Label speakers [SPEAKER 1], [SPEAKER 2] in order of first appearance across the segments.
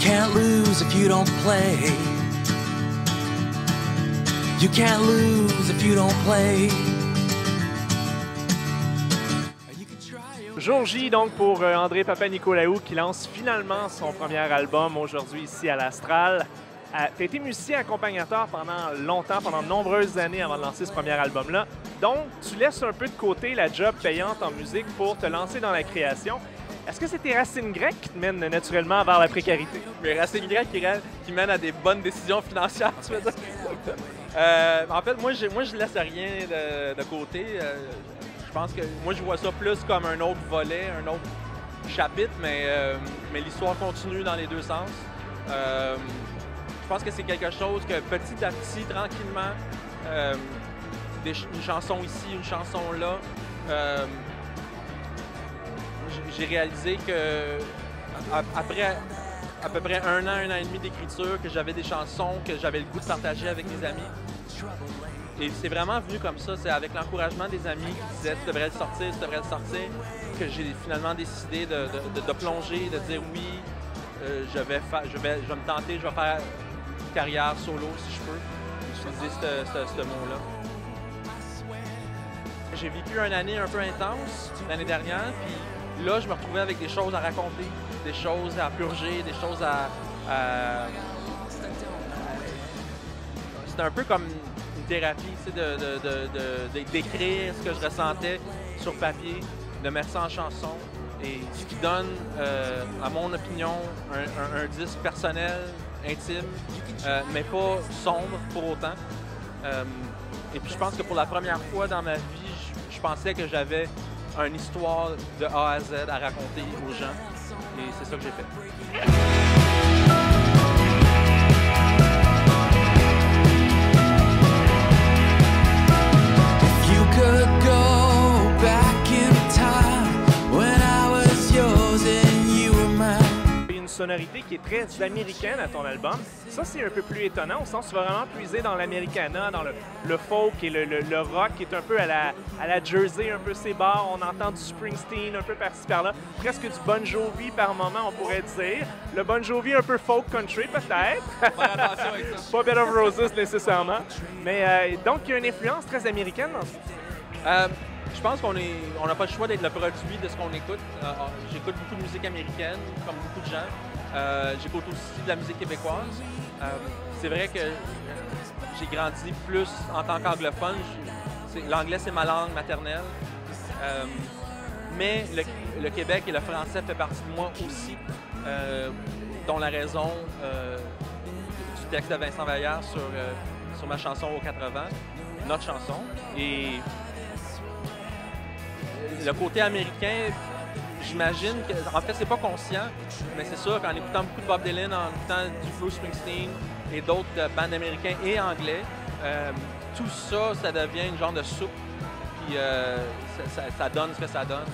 [SPEAKER 1] can't lose if you don't play. You can't lose if you don't play.
[SPEAKER 2] Jour J donc pour André Papanicolaou qui lance finalement son premier album aujourd'hui ici à l'Astral. Tu as été musicien accompagnateur pendant longtemps, pendant de nombreuses années avant de lancer ce premier album-là. Donc, tu laisses un peu de côté la job payante en musique pour te lancer dans la création. Est-ce que c'est tes racines grecques qui te mènent naturellement vers la précarité?
[SPEAKER 3] Mes racines grecques qui mènent à des bonnes décisions financières, tu veux dire? En fait, moi, je laisse rien de côté. Je pense que moi, je vois ça plus comme un autre volet, un autre chapitre, mais l'histoire continue dans les deux sens. Je pense que c'est quelque chose que petit à petit, tranquillement, une chanson ici, une chanson là, j'ai réalisé que après à peu près un an et demi d'écriture, que j'avais des chansons que j'avais le goût de partager avec mes amis. Et c'est vraiment venu comme ça, c'est avec l'encouragement des amis qui disaient « tu devrais le sortir, tu devrais le sortir », que j'ai finalement décidé de plonger, de dire « oui, je vais me tenter, je vais faire une carrière solo si je peux », utiliser ce mot-là. J'ai vécu une année un peu intense l'année dernière, puis là, je me retrouvais avec des choses à raconter, des choses à purger, des choses à... C'était un peu comme une thérapie, tu sais, d'écrire ce que je ressentais sur papier, de mettre ça en chanson, et ce qui donne, à mon opinion, un disque personnel, intime, mais pas sombre pour autant. Et puis je pense que pour la première fois dans ma vie, je pensais que j'avais une histoire de A à Z à raconter aux gens, et c'est ça que j'ai fait.
[SPEAKER 2] Sonorité qui est très américaine à ton album. Ça, c'est un peu plus étonnant, au sens où tu vas vraiment puiser dans l'americana, dans le folk et le rock qui est un peu à la Jersey, un peu ses bars. On entend du Springsteen un peu par-ci par-là, presque du Bon Jovi par moment, on pourrait dire. Le Bon Jovi un peu folk country, peut-être. Pas Bed of Roses nécessairement. Mais donc, il y a une influence très américaine dans ça.
[SPEAKER 3] Je pense qu'on n'a pas le choix d'être le produit de ce qu'on écoute. J'écoute beaucoup de musique américaine, comme beaucoup de gens. J'écoute aussi de la musique québécoise. C'est vrai que j'ai grandi plus en tant qu'anglophone. L'anglais, c'est ma langue maternelle. Mais le Québec et le français fait partie de moi aussi, dont la raison du texte de Vincent Vallière sur ma chanson aux 80, notre chanson. Et le côté américain, j'imagine que, en fait, c'est pas conscient, mais c'est sûr qu'en écoutant beaucoup de Bob Dylan, en écoutant du Bruce Springsteen et d'autres bandes américains et anglais, tout ça, ça devient une genre de soupe, puis ça donne ce que ça donne.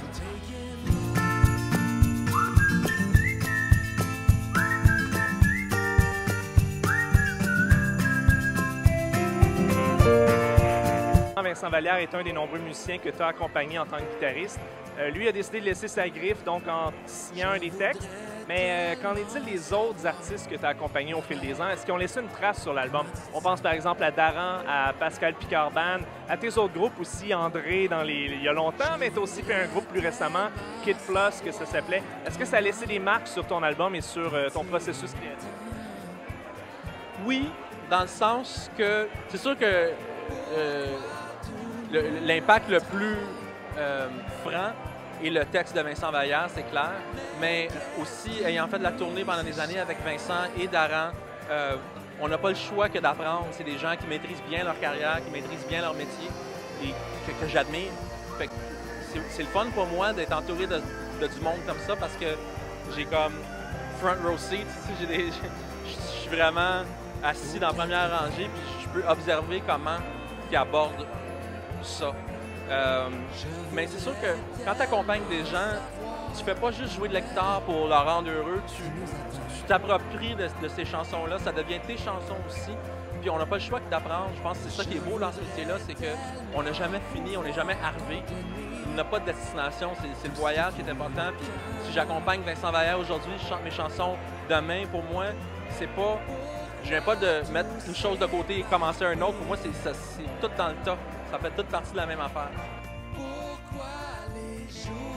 [SPEAKER 2] Vincent Vallière est un des nombreux musiciens que tu as accompagné en tant que guitariste. Lui a décidé de laisser sa griffe donc en signant un des textes. Mais qu'en est-il des autres artistes que tu as accompagnés au fil des ans? Est-ce qu'ils ont laissé une trace sur l'album? On pense par exemple à Daran, à Pascal Picard Band, à tes autres groupes aussi, André il y a longtemps, mais tu as aussi fait un groupe plus récemment, Kid Plus, que ça s'appelait. Est-ce que ça a laissé des marques sur ton album et sur ton processus créatif?
[SPEAKER 3] Oui, dans le sens que c'est sûr que l'impact le plus franc est le texte de Vincent Vallière, c'est clair, mais aussi, ayant fait de la tournée pendant des années avec Vincent et Daran, on n'a pas le choix que d'apprendre. C'est des gens qui maîtrisent bien leur carrière, qui maîtrisent bien leur métier et que j'admire. C'est le fun pour moi d'être entouré de du monde comme ça parce que j'ai comme front row seat. Je suis vraiment assis dans la première rangée puis je peux observer comment ils abordent ça. Mais c'est sûr que quand tu accompagnes des gens, tu fais pas juste jouer de la guitare pour le rendre heureux, tu t'appropries de ces chansons-là, ça devient tes chansons aussi. Puis on n'a pas le choix que d'apprendre. Je pense que c'est ça qui est beau dans ce métier-là, c'est qu'on n'a jamais fini, on n'est jamais arrivé. Il n'a pas de destination, c'est le voyage qui est important. Puis si j'accompagne Vincent Vallière aujourd'hui, je chante mes chansons demain, pour moi, c'est pas... Je viens pas de mettre une chose de côté et commencer un autre. Pour moi, c'est tout dans le tas. Ça fait toute partie de la même affaire.
[SPEAKER 1] Pourquoi les jours